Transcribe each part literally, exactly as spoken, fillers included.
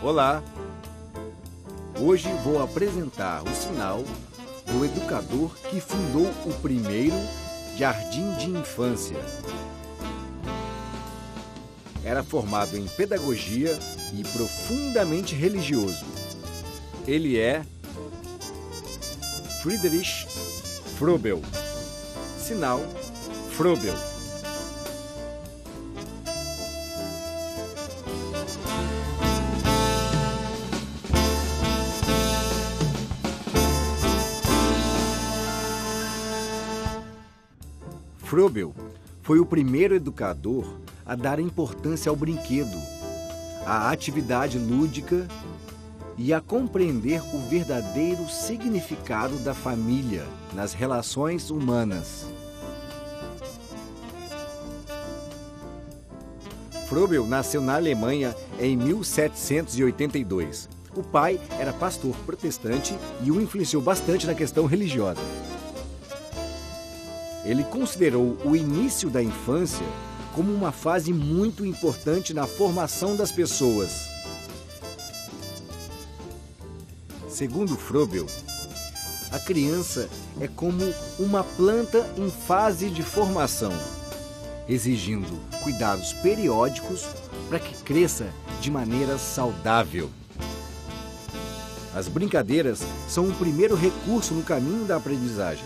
Olá! Hoje vou apresentar o sinal do educador que fundou o primeiro jardim de infância. Era formado em pedagogia e profundamente religioso. Ele é Friedrich Froebel. Sinal Froebel. Froebel foi o primeiro educador a dar importância ao brinquedo, à atividade lúdica e a compreender o verdadeiro significado da família nas relações humanas. Froebel nasceu na Alemanha em mil setecentos e oitenta e dois. O pai era pastor protestante e o influenciou bastante na questão religiosa. Ele considerou o início da infância como uma fase muito importante na formação das pessoas. Segundo Froebel, a criança é como uma planta em fase de formação, exigindo cuidados periódicos para que cresça de maneira saudável. As brincadeiras são o primeiro recurso no caminho da aprendizagem.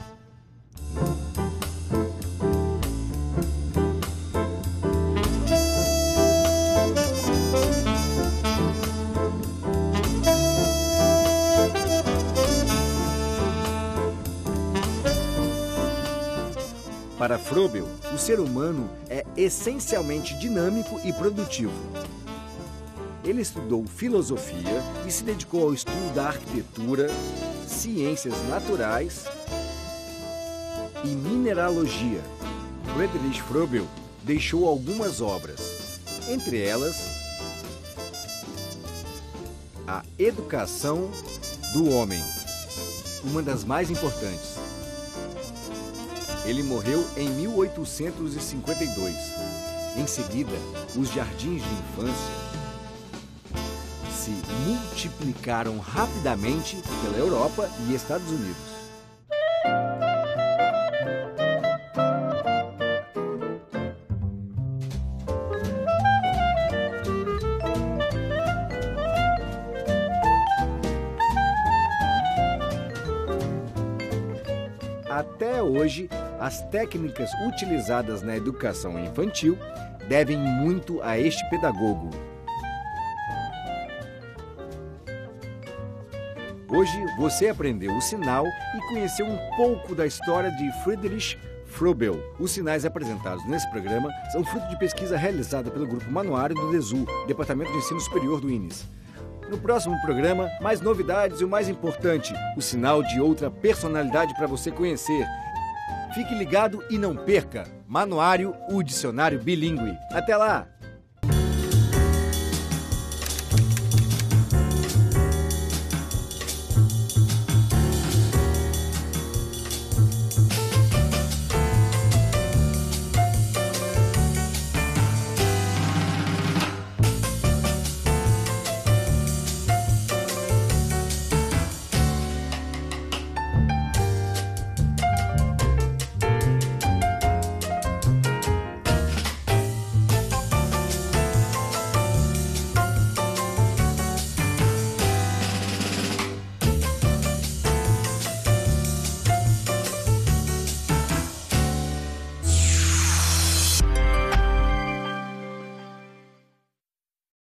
Para Froebel, o ser humano é essencialmente dinâmico e produtivo. Ele estudou filosofia e se dedicou ao estudo da arquitetura, ciências naturais e mineralogia. Friedrich Froebel deixou algumas obras, entre elas A Educação do Homem, uma das mais importantes. Ele morreu em mil oitocentos e cinquenta e dois. Em seguida, os jardins de infância se multiplicaram rapidamente pela Europa e Estados Unidos. Até hoje, as técnicas utilizadas na educação infantil devem muito a este pedagogo. Hoje você aprendeu o sinal e conheceu um pouco da história de Friedrich Froebel. Os sinais apresentados nesse programa são fruto de pesquisa realizada pelo Grupo Manuário do DESU, Departamento de Ensino Superior do I N E S. No próximo programa, mais novidades e o mais importante, o sinal de outra personalidade para você conhecer. Fique ligado e não perca! Manuário, o dicionário bilíngue. Até lá!